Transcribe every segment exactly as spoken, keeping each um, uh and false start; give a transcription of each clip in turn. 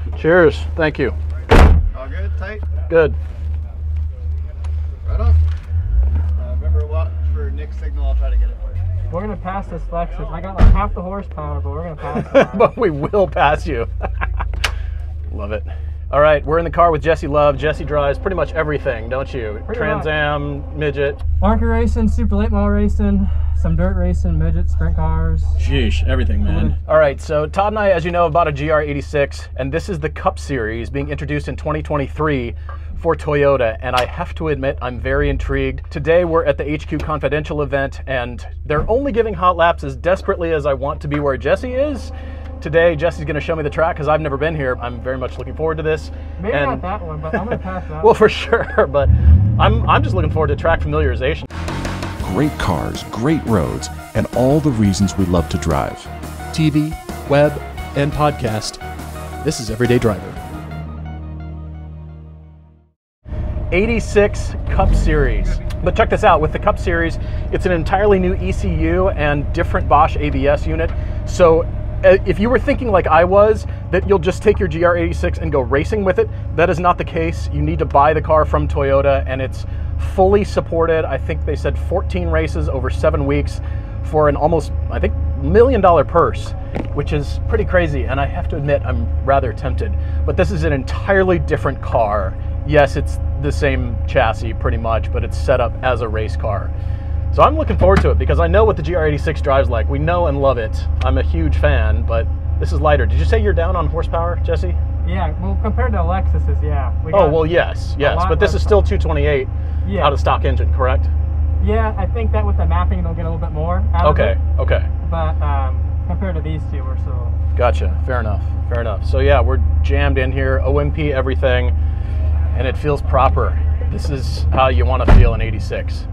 Cheers. Thank you. All good? Tight? Good. Right on. Uh, remember what for Nick's signal, I'll try to get it for you. We're gonna pass this Lexus. I got like half the horsepower, but we're gonna pass it. But we will pass you. Love it. All right, we're in the car with Jesse Love. Jesse drives pretty much everything, don't you? Pretty Trans Am, midget. Market racing, super late model racing, some dirt racing, midget, sprint cars. Sheesh, everything, man. Mm-hmm. All right, so Todd and I, as you know, bought a G R eighty-six, and this is the Cup Series being introduced in twenty twenty-three for Toyota, and I have to admit, I'm very intrigued. Today, we're at the H Q Confidential event, and they're only giving hot laps as desperately as I want to be where Jesse is. Today, Jesse's going to show me the track because I've never been here. I'm very much looking forward to this. Maybe and, not that one, but I'm going to pass that Well, one. For sure, but I'm, I'm just looking forward to track familiarization. Great cars, great roads, and all the reasons we love to drive. T V, web, and podcast. This is Everyday Driver. eighty-six Cup Series. But check this out, with the Cup Series, it's an entirely new E C U and different Bosch A B S unit. So if you were thinking like I was, that you'll just take your G R eighty-six and go racing with it, that is not the case. You need to buy the car from Toyota, and it's fully supported. I think they said fourteen races over seven weeks for an almost, I think, million dollar purse, which is pretty crazy. And I have to admit, I'm rather tempted. But this is an entirely different car. Yes, it's the same chassis pretty much, but it's set up as a race car. So I'm looking forward to it because I know what the G R eighty-six drives like. We know and love it. I'm a huge fan, but this is lighter. Did you say you're down on horsepower, Jesse? Yeah, well, compared to Lexus's, yeah. We oh, well, yes, yes. But this is still two twenty-eight yeah. out of stock engine, correct? Yeah, I think that with the mapping, they'll get a little bit more out okay, of it. Okay, okay. But um, compared to these two, we're still... Gotcha, fair enough, fair enough. So yeah, we're jammed in here, O M P everything, and it feels proper. This is how you want to feel in eighty-six.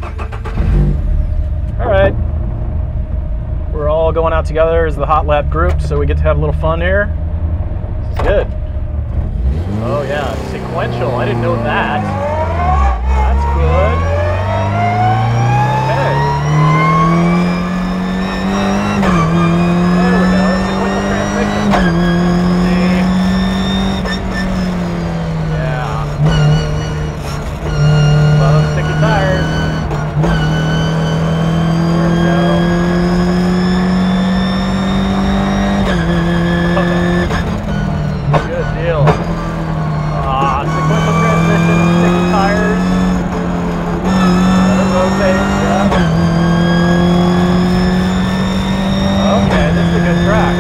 All right, we're all going out together as the hot lap group, so we get to have a little fun here. This is good. Oh yeah, sequential, I didn't know that. That's good. Okay. There we go, sequential transmission. Tires. There we go. Good deal. Ah, sequential transmission, sticky tires. Let it rotate, yeah. Okay, this is a good track.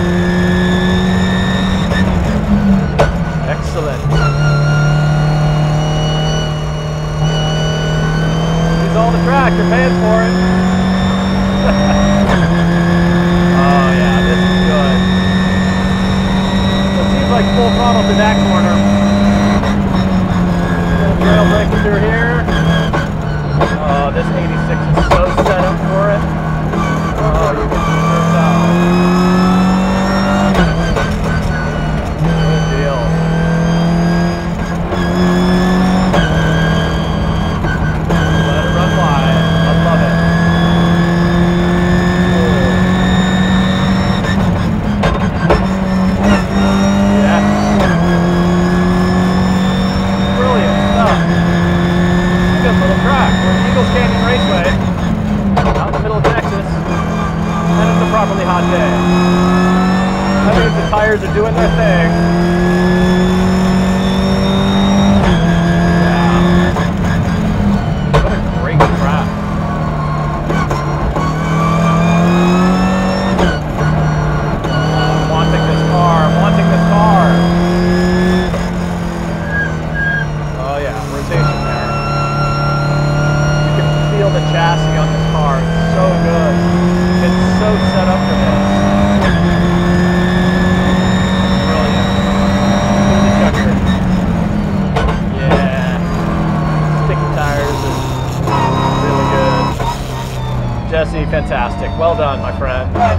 Excellent. All the track, you're paying for it. Oh yeah, this is good. So it seems like full throttle to that corner. Little trail breaking through here. Oh, this eighty-six is so set up for it. Oh, you can sure tell. Good deal. We're at Eagles Canyon Raceway, out in the middle of Texas, and it's a properly hot day. That means the tires are doing their thing. Yeah. What a great track. I'm wanting this car, I'm wanting this car. Oh yeah, rotation there. Feel the chassis on this car. It's so good. It's so set up for this. Brilliant. Do the chucker. Yeah. Sticky tires is really good. Jesse, fantastic. Well done, my friend. That's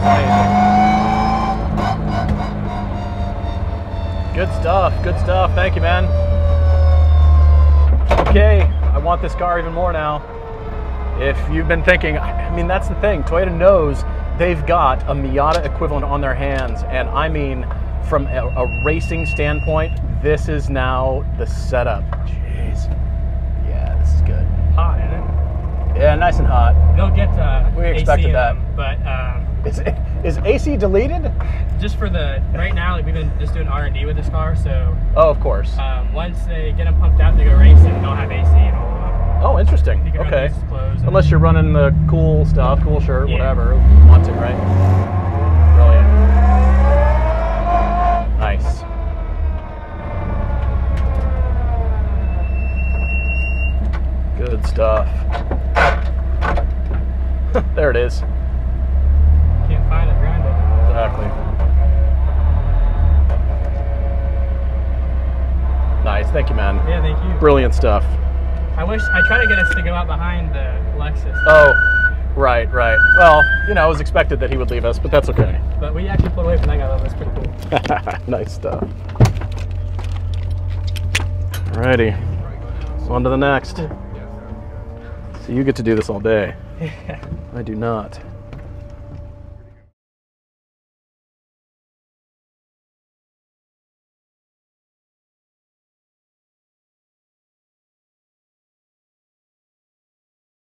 amazing. Good stuff. Good stuff. Thank you, man. Okay, I want this car even more now. If you've been thinking, I mean, that's the thing. Toyota knows they've got a Miata equivalent on their hands, and I mean from a, a racing standpoint, this is now the setup. Jeez. Yeah, this is good. Hot, isn't it? Yeah, nice and hot. They'll get uh, We A C expected in that. them, but um, Is, is A C deleted? just for the right now, like we've been just doing R and D with this car. So Oh, of course. um, once they get them pumped out, they go racing. They'll have A C and all of them. Oh, interesting. You can run Okay. these clothes and- Unless you're running the cool stuff, cool shirt, Yeah. whatever. Want to, right? Brilliant. Nice. Good stuff. There it is. Can't find it, grind it. Exactly. Nice. Thank you, man. Yeah, thank you. Brilliant stuff. I wish I try to get us to go out behind the Lexus. Oh, right, right. Well, you know, it was expected that he would leave us, but that's okay. But we actually pulled away from that guy. That was pretty cool. Nice stuff. Alrighty. On to the next. So you get to do this all day. I do not.